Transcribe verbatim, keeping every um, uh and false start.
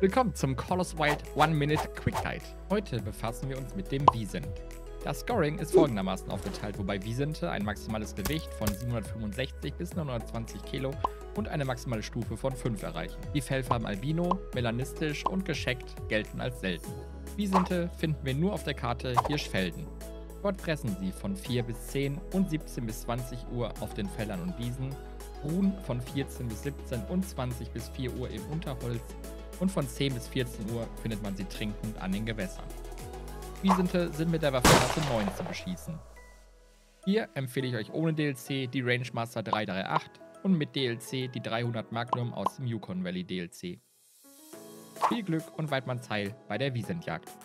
Willkommen zum Call of Wild One Minute Quick Guide. Heute befassen wir uns mit dem Wiesent. Das Scoring ist folgendermaßen aufgeteilt, wobei Wiesente ein maximales Gewicht von siebenhundertfünfundsechzig bis neunhundertzwanzig Kilo und eine maximale Stufe von fünf erreichen. Die Fellfarben Albino, melanistisch und gescheckt gelten als selten. Wiesente finden wir nur auf der Karte Hirschfelden. Dort fressen sie von vier bis zehn und siebzehn bis zwanzig Uhr auf den Feldern und Wiesen, ruhen von vierzehn bis siebzehn und zwanzig bis vier Uhr im Unterholz und von zehn bis vierzehn Uhr findet man sie trinkend an den Gewässern. Wiesente sind mit der Waffenklasse neun zu beschießen. Hier empfehle ich euch ohne D L C die Rangemaster drei drei acht und mit D L C die dreihundert Magnum aus dem Yukon Valley D L C. Viel Glück und Weidmanns Heil bei der Wiesentjagd.